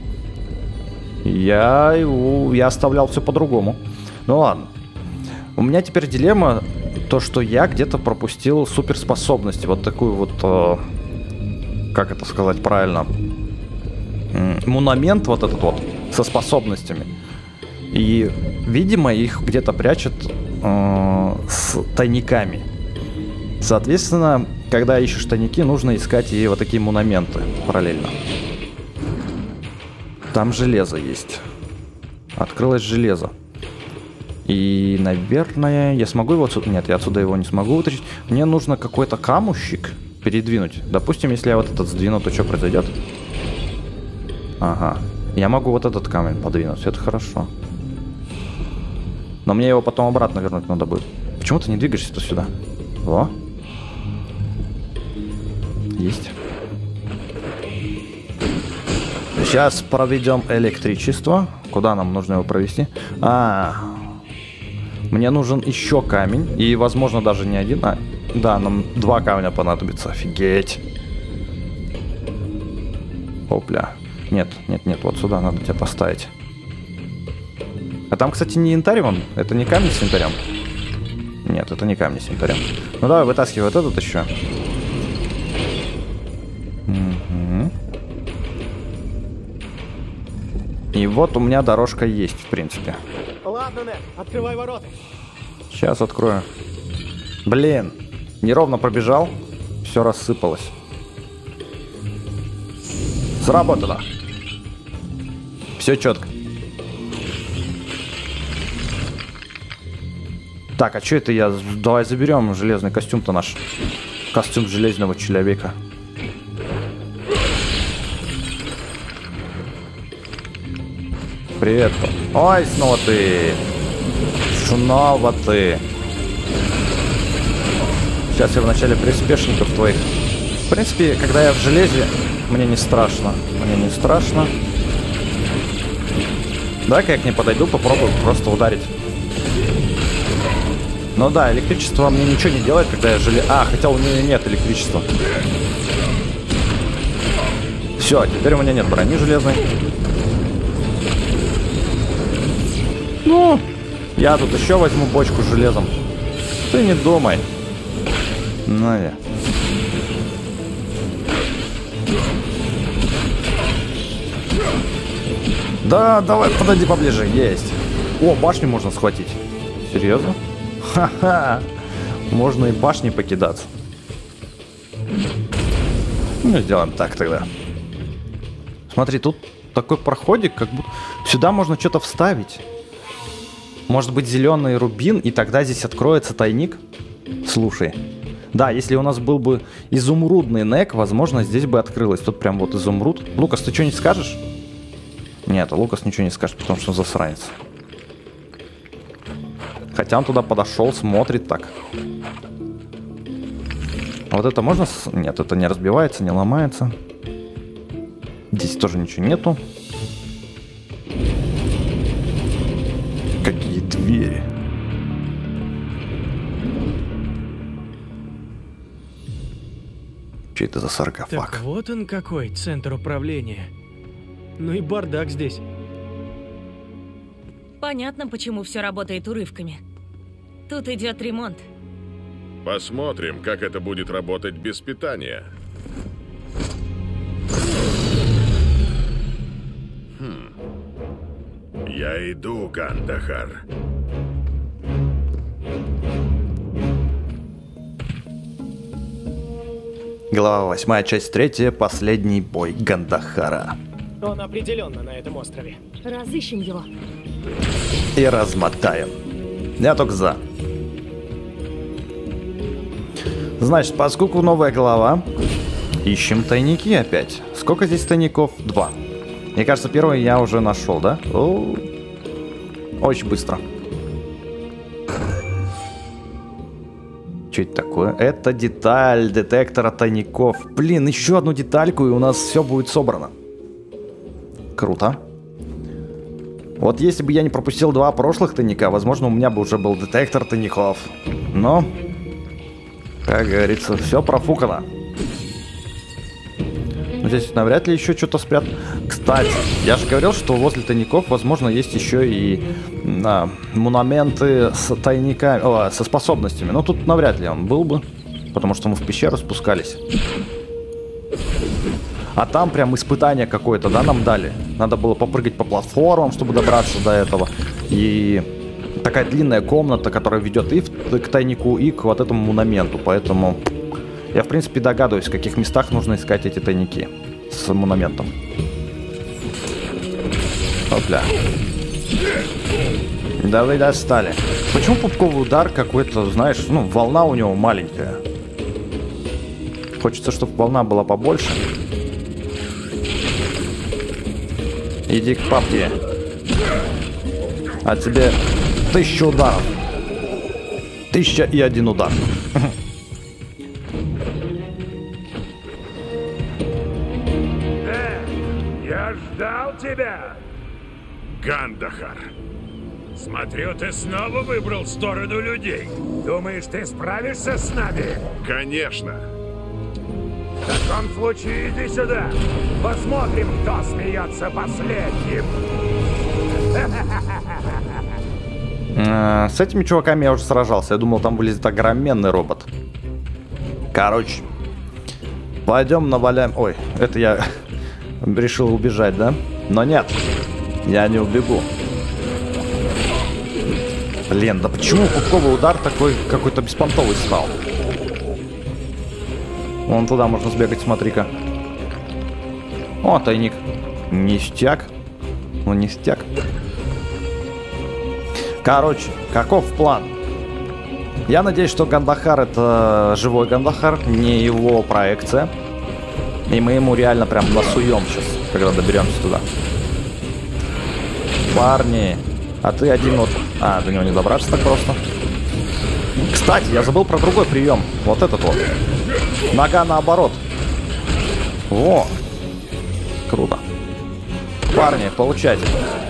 Я оставлял все по-другому. Ну ладно. У меня теперь дилемма, то, что я где-то пропустил суперспособности. Вот такую вот... как это сказать правильно? Монумент вот этот вот со способностями. И, видимо, их где-то прячут с тайниками. Соответственно, когда ищешь тайники, нужно искать и вот такие монументы параллельно. Там железо есть. Открылось железо. И, наверное, я смогу его отсюда... Нет, я отсюда его не смогу вытащить. Мне нужно какой-то камушек передвинуть. Допустим, если я вот этот сдвину, то что произойдет? Ага. Я могу вот этот камень подвинуть, это хорошо. Но мне его потом обратно вернуть надо будет. Почему ты не двигаешься-то сюда? Во. Есть. Сейчас проведем электричество. Куда нам нужно его провести? Мне нужен еще камень. И, возможно, даже не один. Да, нам 2 камня понадобится. Офигеть. Опля. Нет, вот сюда надо тебя поставить. А там, кстати, не янтарь он. Это не камень с янтарем. Нет, это не камни с янтарем. Ну давай, вытаскивай вот этот еще. Угу. И вот у меня дорожка есть, в принципе. Ладно, Нед, открывай ворота. Сейчас открою. Блин, неровно пробежал. Все рассыпалось. Сработало. Все четко. Так, а что это я? Давай заберем железный костюм-то наш. Костюм железного человека. Привет. Ой, снова ты. Снова ты. Сейчас я в начале приспешников твоих. В принципе, когда я в железе, мне не страшно. Мне не страшно. Давай-ка я к ней подойду, попробую просто ударить. Ну да, электричество мне ничего не делает, когда я железо... хотя у нее нет электричества. Все, теперь у меня нет брони железной. Ну, я тут еще возьму бочку с железом. Ты не думай. Ну я. Да, давай, подойди поближе. Есть. О, башню можно схватить. Серьезно? Ха-ха. Можно и башни покидаться. Ну, сделаем так тогда. Смотри, тут такой проходик, как будто... Сюда можно что-то вставить. Может быть, зеленый рубин, и тогда здесь откроется тайник? Слушай. Да, если у нас был бы изумрудный нек, возможно, здесь бы открылось. Тут прям вот изумруд. Лукас, ты что-нибудь скажешь? Нет, Лукас ничего не скажет, потому что он засранец. Хотя он туда подошел, смотрит так. А вот это можно... Нет, это не разбивается, не ломается. Здесь тоже ничего нету. Какие двери. Че это за саркофаг? Так вот он какой, центр управления. Ну и бардак здесь. Понятно, почему все работает урывками. Тут идет ремонт. Посмотрим, как это будет работать без питания. Я иду, Гандахар. Глава 8, часть 3. Последний бой Гандахара. Он определенно на этом острове. Разыщем его. И размотаем. Я только за. Значит, поскольку новая глава, ищем тайники опять. Сколько здесь тайников? 2. Мне кажется, первый я уже нашел, да? Очень быстро. Что это такое? Это деталь детектора тайников. Блин, еще одну детальку, и у нас все будет собрано. Круто. Вот если бы я не пропустил 2 прошлых тайника, возможно, у меня бы уже был детектор тайников. Но, как говорится, все профукано. Здесь навряд ли еще что-то спрятано. Кстати, я же говорил, что возле тайников, возможно, есть еще и монументы с тайниками, со способностями. Но тут навряд ли он был бы, потому что мы в пещеру спускались. А там прям испытание какое-то, да, нам дали. Надо было попрыгать по платформам, чтобы добраться до этого. И такая длинная комната, которая ведет и к тайнику, и к вот этому монументу. Поэтому я, в принципе, догадываюсь, в каких местах нужно искать эти тайники с монументом. Опля. Да вы достали. Почему пупковый удар какой-то, знаешь, ну, волна у него маленькая. Хочется, чтобы волна была побольше. Иди к папке. А тебе 1000 ударов. 1001 удар. Я ждал тебя, Гандахар. Смотрю, ты снова выбрал сторону людей. Думаешь, ты справишься с нами? Конечно. В таком случае иди сюда. Посмотрим, кто смеется последним. С этими чуваками я уже сражался. Я думал, там вылезет огроменный робот. Короче. Пойдем наваляем... Ой, это я решил убежать, да? Но нет. Я не убегу. Блин, да почему пупковый удар такой какой-то беспонтовый стал? Вон туда можно сбегать, смотри-ка. О, тайник. Ништяк. Ну, ништяк. Короче, каков план? Я надеюсь, что Гандахар это живой Гандахар, не его проекция. И мы ему реально прям насуем сейчас, когда доберемся туда. Парни, а ты один вот... А, до него не добраться так просто. Кстати, я забыл про другой прием. Вот этот вот. Нога наоборот. Во. Круто. Парни, получайте.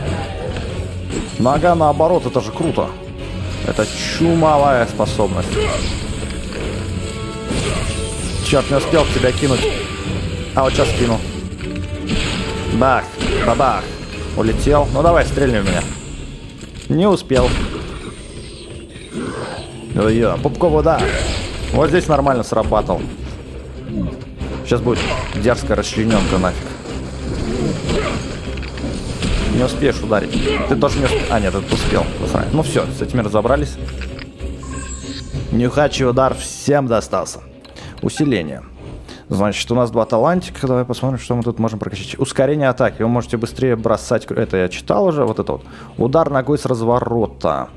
Нога наоборот, это же круто. Это чумовая способность. Черт, не успел тебя кинуть. А вот сейчас кину. Бах, бабах. Улетел. Ну давай, стрельни в меня. Не успел. Ой-ой, пупковый удар. Вот здесь нормально срабатывал. Сейчас будет дерзкая расчлененка нафиг. Не успеешь ударить. Ты тоже не успел. А, нет, ты успел. Ну все, с этими разобрались. Нюхачий удар всем достался. Усиление. Значит, у нас 2 талантика. Давай посмотрим, что мы тут можем прокачать. Ускорение атаки. Вы можете быстрее бросать... Это я читал уже. Вот это вот. Удар ногой с разворота.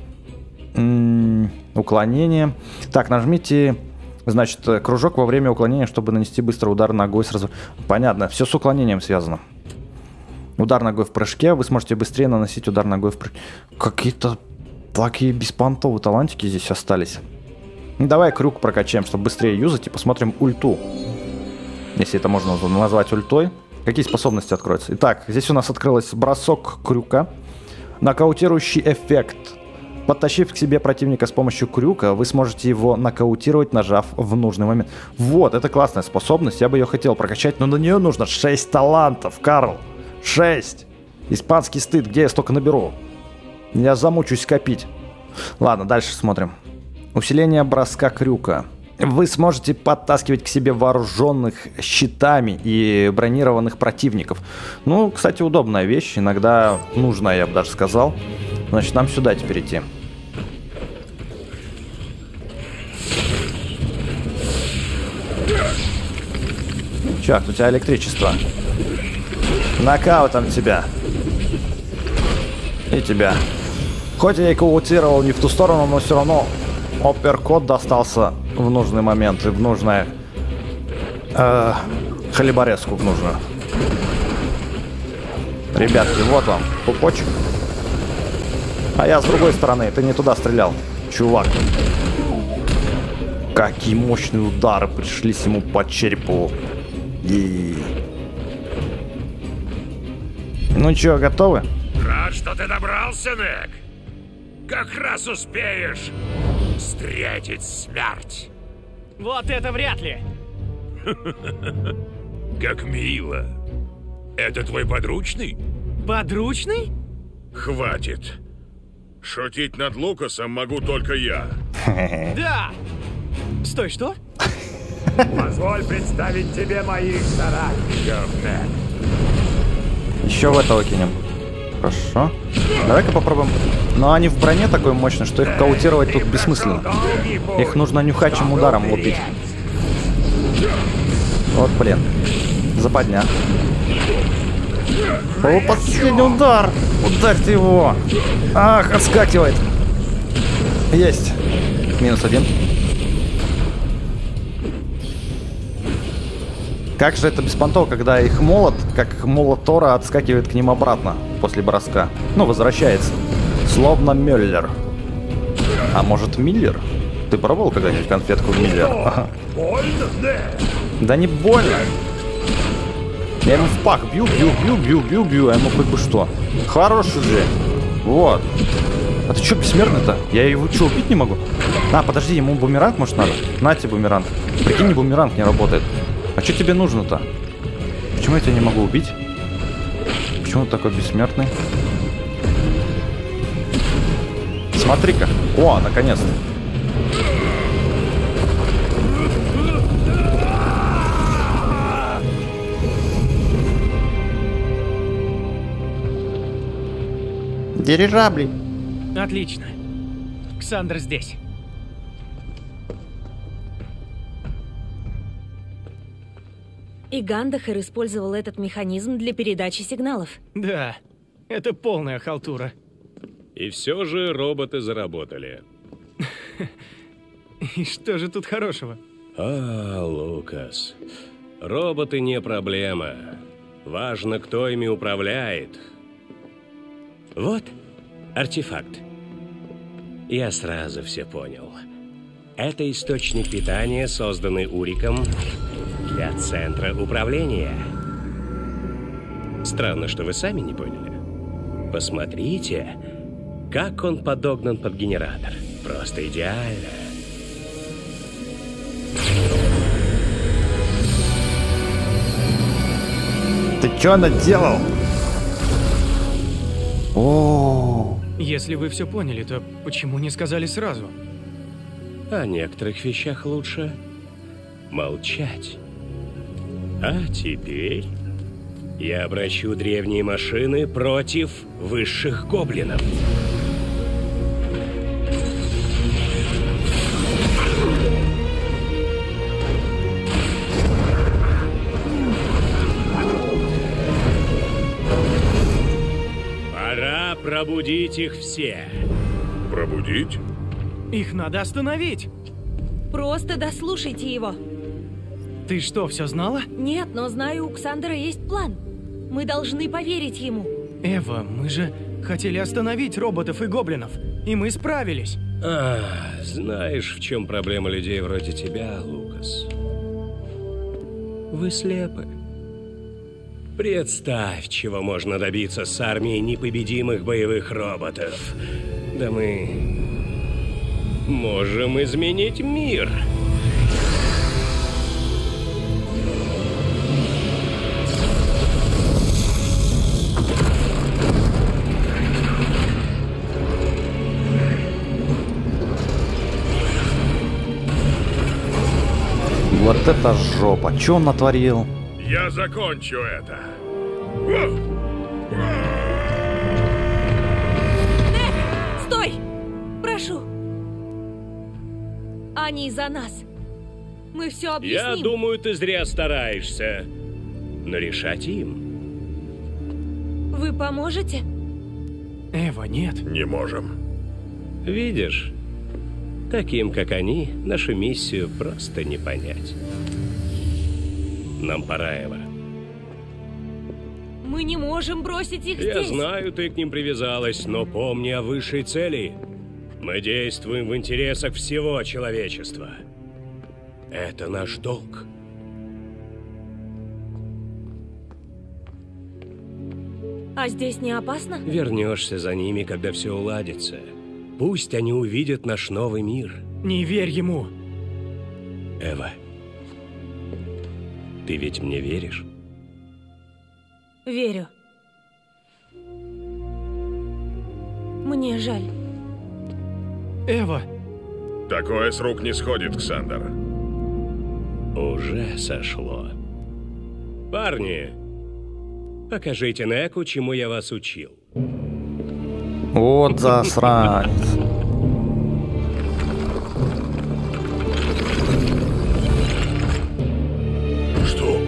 Уклонение. Так, нажмите... Значит, кружок во время уклонения, чтобы нанести быстрый удар ногой с разворота. Понятно. Все с уклонением связано. Удар ногой в прыжке. Вы сможете быстрее наносить удар ногой в прыжке. Какие-то такие беспонтовые талантики здесь остались. Давай крюк прокачаем, чтобы быстрее юзать, и посмотрим ульту. Если это можно назвать ультой. Какие способности откроются? Итак, здесь у нас открылось бросок крюка. Нокаутирующий эффект. Подтащив к себе противника с помощью крюка, вы сможете его нокаутировать, нажав в нужный момент. Вот, это классная способность. Я бы ее хотел прокачать, но на нее нужно 6 талантов, Карл. 6. Испанский стыд, где я столько наберу? Я замучусь копить. Ладно, дальше смотрим. Усиление броска крюка. Вы сможете подтаскивать к себе вооруженных щитами и бронированных противников. Ну, кстати, удобная вещь. Иногда нужная, я бы даже сказал. Значит, нам сюда теперь идти. Черт, у тебя электричество. Нокаутом тебя. И тебя. Хоть я и каутировал не в ту сторону, но все равно апперкот достался в нужный момент и в нужное хлеборезку в нужную. Ребятки, вот вам пупочек. А я с другой стороны, ты не туда стрелял, чувак. Какие мощные удары пришлись ему по черепу. Ну чё, готовы? Рад, что ты добрался, Нек. Как раз успеешь встретить смерть. Вот это вряд ли. Как мило. Это твой подручный? Подручный? Хватит. Шутить над Лукасом могу только я. Да. Стой, что? Позволь представить тебе моих соратников, Нек. Еще в этого кинем. Хорошо. Давай-ка попробуем. Но они в броне такой мощной, что их каутировать тут бессмысленно. Их нужно нюхачим ударом лупить. Вот, блин. Западня. О, последний удар! Ударьте его! Ах, отскакивает. Есть. -1. Как же это беспонтово, когда их молот, как молот Тора, отскакивает к ним обратно после броска. Ну, возвращается. Словно Мюллер. А может, Миллер? Ты пробовал когда-нибудь конфетку Миллер? Да не больно. Я ему в пах бью, а ему хоть бы что. Хороший же. Вот. А ты что, бессмертный-то? Я его что, убить не могу? А, подожди, ему бумеранг, может, надо? На тебе бумеранг. Прикинь, бумеранг не работает. А что тебе нужно-то? Почему я тебя не могу убить? Почему ты такой бессмертный? Смотри-ка. О, наконец-то. Дирижабли. Отлично. Ксандр здесь. И Гандахер использовал этот механизм для передачи сигналов. Да, это полная халтура. И все же роботы заработали. И что же тут хорошего? А, Лукас, роботы не проблема. Важно, кто ими управляет. Вот артефакт. Я сразу все понял. Это источник питания, созданный Уриком для центра управления. Странно, что вы сами не поняли. Посмотрите, как он подогнан под генератор. Просто идеально. Ты чё наделал? О. Если вы все поняли, то почему не сказали сразу? О некоторых вещах лучше молчать. А теперь я обращу древние машины против высших гоблинов. Пора пробудить их все. Пробудить? Их надо остановить. Просто дослушайте его. Ты что, все знала? Нет, но знаю, у Ксандера есть план. Мы должны поверить ему. Эва, мы же хотели остановить роботов и гоблинов. И мы справились. Знаешь, в чем проблема людей вроде тебя, Лукас? Вы слепы. Представь, чего можно добиться с армией непобедимых боевых роботов. Да мы можем изменить мир. Вот это жопа. Чё он натворил? Я закончу это. Стой! Прошу. Они за нас. Мы все объясним. Я думаю, ты зря стараешься. Но решать им. Вы поможете? Эва, нет. Не можем. Видишь? Таким, как они, нашу миссию просто не понять. Нам пора, Эва. Мы не можем бросить их Я здесь. знаю, ты к ним привязалась, но помни о высшей цели. Мы действуем в интересах всего человечества. Это наш долг. А здесь не опасно? Вернешься за ними, когда все уладится. Пусть они увидят наш новый мир. Не верь ему. Эва, ты ведь мне веришь? Верю. Мне жаль. Эва. Такое с рук не сходит, Ксандр. Уже сошло. Парни, покажите Неку, чему я вас учил. Вот засранец. Что?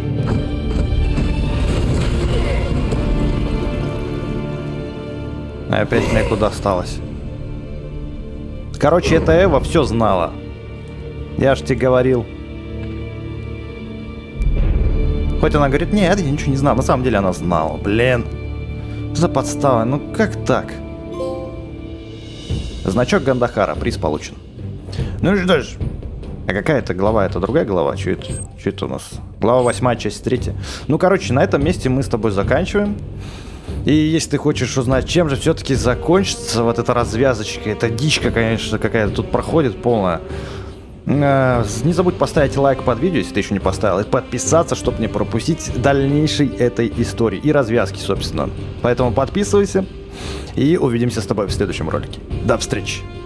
Опять Неку досталось. Короче, эта Эва все знала. Я ж тебе говорил. Хоть она говорит, нет, я ничего не знала. На самом деле она знала. Блин. За подстава. Ну как так? Значок Гандахара. Приз получен. Ну что ж. А какая это глава? Это другая глава? Что это у нас? Глава 8, часть 3. Ну, короче, на этом месте мы с тобой заканчиваем. И если ты хочешь узнать, чем же все-таки закончится вот эта развязочка, эта дичка, конечно, какая-то тут проходит полная. Не забудь поставить лайк под видео, если ты еще не поставил, и подписаться, чтобы не пропустить дальнейшей этой истории и развязки, собственно. Поэтому подписывайся, и увидимся с тобой в следующем ролике. До встречи!